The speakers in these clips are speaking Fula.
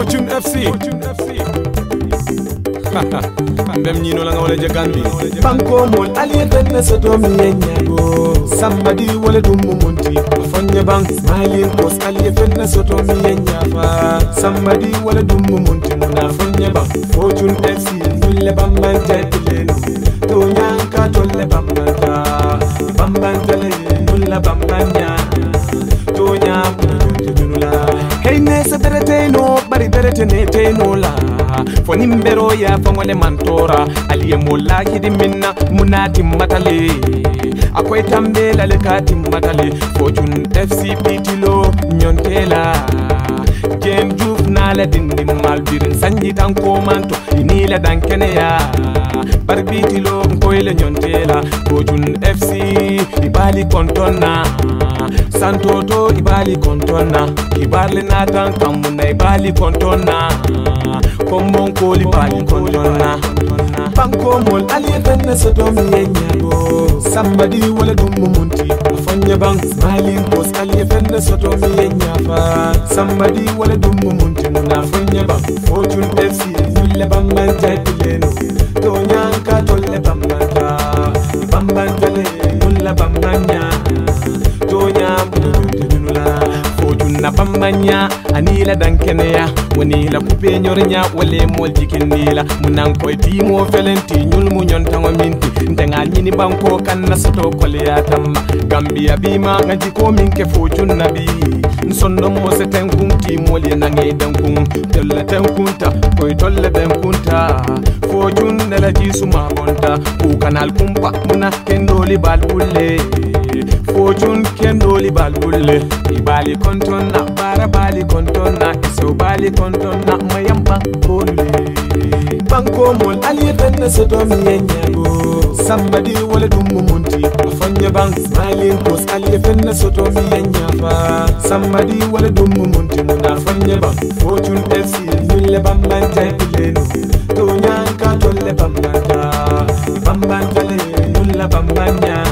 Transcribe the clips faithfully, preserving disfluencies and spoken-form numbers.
Fortune F C. Mbem nyino la nga wala jagambi. Banko mol aliye fenne soto mi yenyago. Somebody wale dumu munti. Afonye bang smiling post aliye fenne soto mi yenyafa. Somebody wale dumu munti muna afonye bang. Fortune F C nule bambanta tileno. Tonyanka tolle bambanta. Bambanta le nula bambanya. Tonya munula. Hey nese berete no bari berete ne te no la. Foni mbero ya fangole mantora aliye mola kidi minna munati matale akwai tambe la lekati matale Fortune F C pitilo nyontela jen juf na la dindi malbirin sanji tanko manto inila dankene ya barbitilo nkoyle nyontela Fortune F C ibali kontona santoto ibali kontona ibarle natan kamuna ibali kontona kombon koli bali kontona banko mol aliye fenne soto mi yenyago somebody wala dumu munti afonye bang smiling post aliye fenne soto mi yenyafa somebody wala dumu munti muna afonye bang Fortune F C nule bambanta tileno tonyanka tolle bambanta bambanta le nula bambanya tonya munula Fortune na bambanya anila dankeneya wanila kupe nyornya wale mol jikindila munan koy timo felenti nyul mu nyontango minti ndenga nyini banko kanna soto kolya tamma Gambia bima ngaji ko minke Fortune nabi nsondo mo se tenkunti mol nangi dankun tolle tenkunta koy tolle benkunta Fortune nela jisuma bonta ku kanal kumpa muna kendoli balbulle Fortune kendoli balbulle ibali kontona bara bali kontona iso bali kontona mayamba kolle banko mol aliye fenne soto mi yenyago somebody wale dumu munti afonye bang smiling post aliye fenne soto mi yenyafa somebody wale dumu munti muna afonye bang Fortune F C nule bambanta tileno tonyanka tolle bambanta bambanta le nula bambanya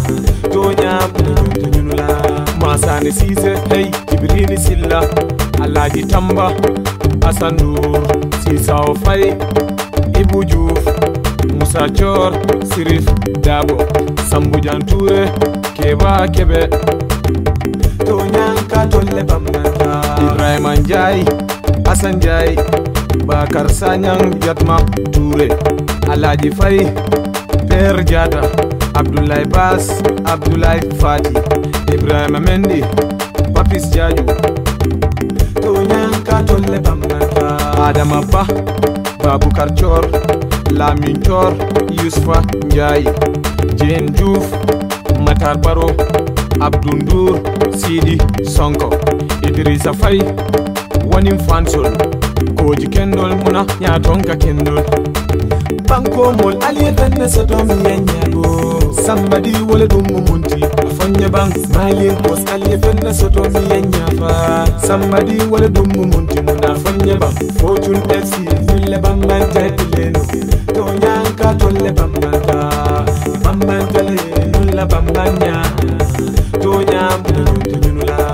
tonya munula masani sise hey kibrini silla alaji tamba asandur sisao fay Ibu Juf Musa Chor Sirif Dabo Sambu Janture Keba Kebe Tonyanka tolle bambanta Ibrahim Anjay Asan Jay Bakar Sanyang Jatma Ture Alaji Fay Per Jata Abdoulaye Bas Abdoulaye Fati Ibrahim Mendi Papis Jaju Tonyanka tolle bambanta Adam Abba Babu Karchor Lamin Chor Yusfa Njai Jane Diouf Matar Baro Abdundur Sidi Sonko Idrissa Faye Wanim Fansol Koji Kendol Muna Nyatonka Kendol banko mol aliye fenne soto mi yenyago somebody wale dumu munti afonye bang smiling post aliye fenne soto mi yenyafa somebody wale dumu munti muna afonye bang Fortune F C nule bambanta tileno tonyanka tolle bambanta bambanta le nula bambanya tonya munula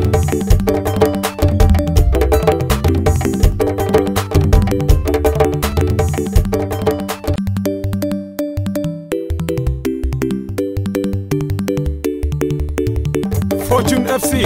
Fortune F C.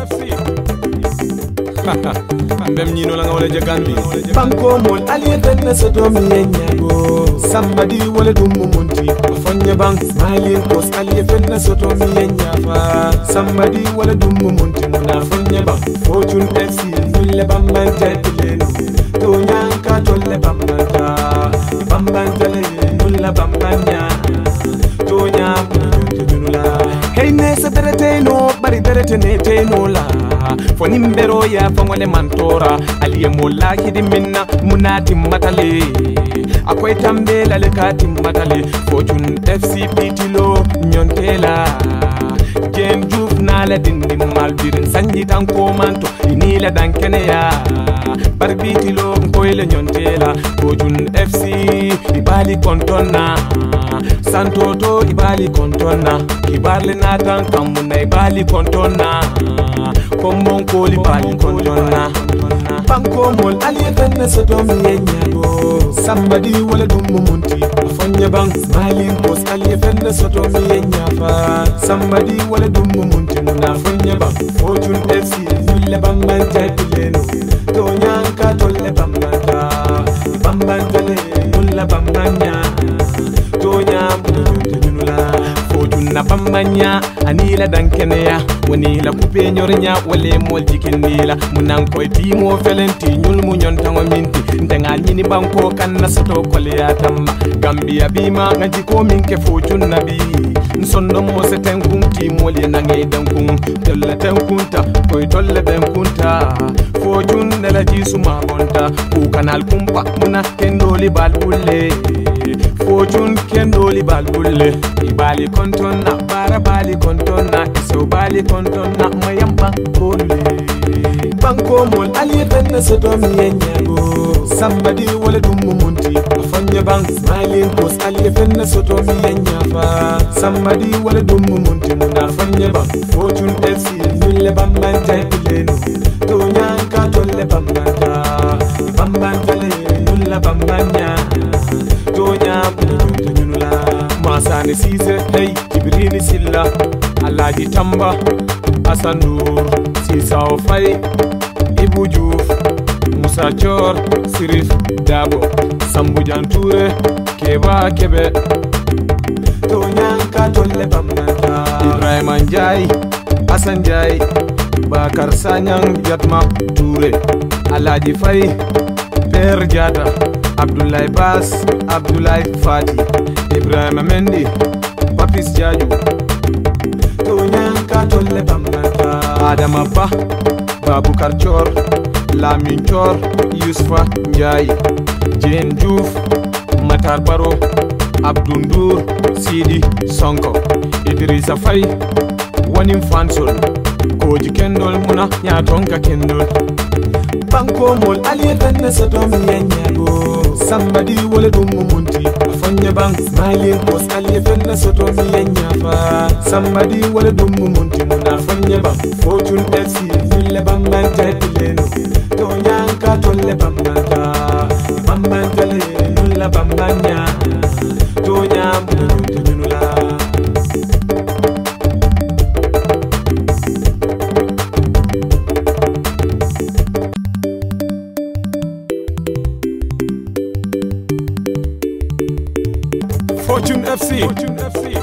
Mbem nyino la nga wala jagambi. Banko mol aliye fenne soto mi yenyago somebody wale dumu munti afonye bang smiling post aliye fenne soto mi yenyafa somebody wale dumu munti muna afonye bang Fortune F C nule bambanta tileno tonyanka tolle bambanta bambanta le nula bambanya tonya munula hey nese berete no bari berete ne te no la foni mbero ya fangole mantora aliye mola kidi minna munati matale akwai tambe la lekati matale Fortune F C pitilo nyontela jen juf na la dindi malbirin sanji tanko manto inila dankene ya barbitilo nkoyle nyontela Fortune F C ibali kontona santoto ibali kontona kibarle natan kamuna ibali kontona kombon koli bali kontona banko mol aliye fenne soto mi yenyago sambadi wala dum munti afonya bang smiling boss aliye fenne soto mi yenyafa sambadi wala dum munti muna afonya bang fortune F C nulle bambanta tileno to nyanka tolle bambanta bambanta le nulla bambanya to nyam tunula fortune na bambanya anila dankeneya woni la coupe nyornya wale mol jikindila munan koy timo felenti nyul mu nyontango minti ndenga nyini banko kanna soto kolya tamma gambia bima ngaji ko minke fortune nabi nsondo mo se tenkun timol ye nange dankun tolle tenkunta koy tolle benkunta fortune de la jisuma bonta ku kanal kumpa muna kendoli balbulle fortune kendoli balbulle ibali kontonna bara bali kontonna so bali kontonna mayamba kolle banko mol aliye fenne soto mi yenyago sambadi wala dum munti afanya bang smiling boss aliye fenne soto mi yenyafa sambadi wala dum munti muna afanya bang fortune F C nulle bambanta tileno to nyanka tolle bambanta bambanta le nulla bambanya to nyam tunula masani sise hey kibrini silla alaji tamba asandur sisa ofai ibu juf musa chor sirif dabo sambu janture keba kebe to nyanka tolle bambanta ibrahim anjai asan jai bakar sanyang jatma ture alaji fai per jata abdullahi bas abdullahi fati ibrahim mendi papis jaju to nyanka tolle bambanta adama ba babukar chor lamin chor yusufa njai jen juf matar baro abdundur sidi sonko idrisa fay wanim fansol koji kendol muna nyatonka kendol banko mol aliye fenne soto mi yenyago sambadi wala dum munti afonya bang smiling boss aliye fenne soto mi yenyafa sambadi wala dum munti muna afonya bang fortune F C nulle bambanta tileno to nyanka tolle bambanta bambanta le nulla bambanya to nyam tunula Fortune F C Fortune F C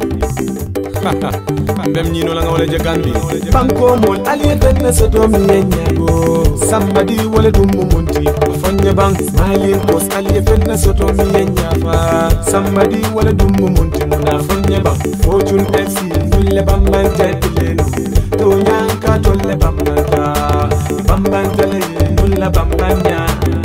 Mbem nyino la nga wala je Gambi banko mol aliye fenne soto mi yenyago sambadi wala dum munti afonya bang smiling boss aliye fenne soto mi yenyafa sambadi wala dum munti muna afonya bang fortune F C nulle bambanta tileno to nyanka tolle bambanta bambanta le nulla bambanya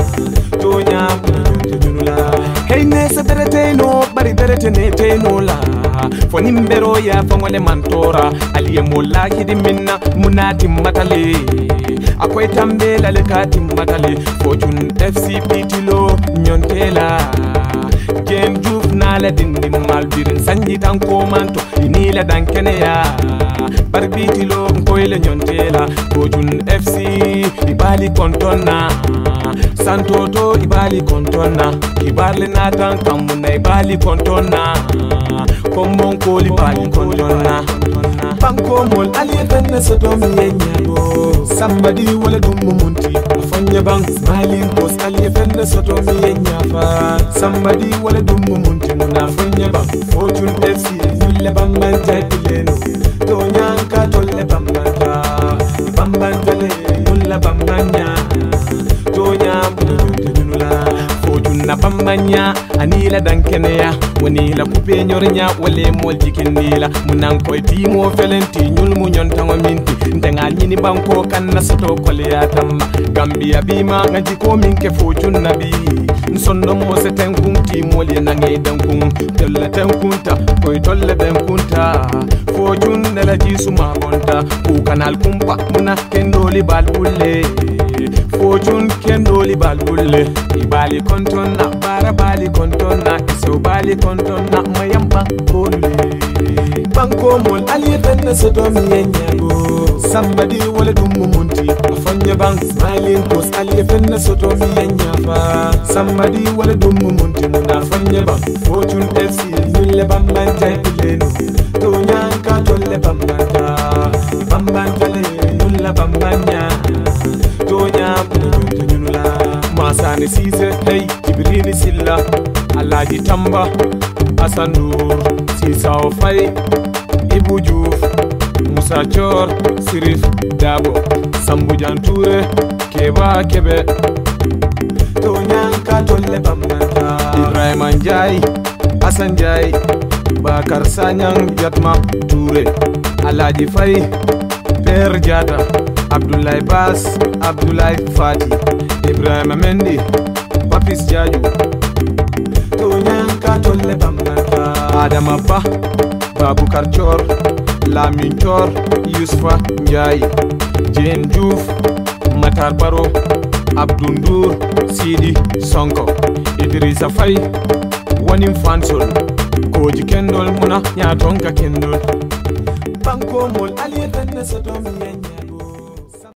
to nyam tunula hey nesa bereteno bari beretene teno la foni mbero ya fangole mantora aliye mola kidi minna munati matale akwai tambela le kati matale fortune F C pitilo nyontela jen juf nala dindi malbirin sanji tanko manto inila dankene ya barbitilo nkoyle nyontela fortune F C ibali kontona santoto ibali kontona ibarle natan kamuna ibali kontona kombon koli bali kontona banko mol aliye fenne soto mi yenyago sambadi wala dum munti afonya bang smiling boss aliye fenne soto mi yenyafa sambadi wala dum munti muna afonya bang fortune F C nulle bambanta tileno to nyanka tolle bambanta bambanta le nulla bambanya to nyam tunula fortune na bambanya anila dankeneya woni la coupe nyornya wale mol jikindila munan koy timo felenti nyul mu nyontango minti ndenga nyini banko kanna soto kolya tamma gambia bima ngaji ko minke fortune nabi nsondo mo se tenkun timo le nange dankun tolle tenkunta koy tolle benkunta fortune de la jisuma bonta ku kanal kumpa muna kendoli balbulle fortune kendoli balbulle ibali kontonna bara bali kontonna so bali kontonna mayamba kolle banko mol aliye fenne soto mi yenyago sambadi wala dum munti afonya fonye bang smiling post aliye fenne soto mi yenyafa somebody wala dum munti muna fonye bang fortune F C nyulle bambanta pileno to nyanka tolle bambanta bambanta le nyulla bambanya to nyampu nyulla masane sise hey jibrini silla alaji tamba asanur sisao fay Ibu Diouf Moussa Thior Sirif Dabo Sambou Jantouré Keba Kebe to nyanka tolle bambanta Ibrahima Ndiaye Assane Ndiaye Bakar Sanyang Jatma Touré Alaji Faye Père Diata Abdoulaye Bass Abdoulaye Fati Ibrahima Mendy Papis Diadio to nyanka tolle bambanta Adama Ba Baboucar Thior Lamine Thior Yousfa Ndiaye Diène Diouf Matar Baro Abdou Ndour Sidi Sonko Idrissa Faye Wanim Fansol Koji Kendol Muna Nyatonka Kendol Banko Mol Aliye Tenne Soto Mi Yenya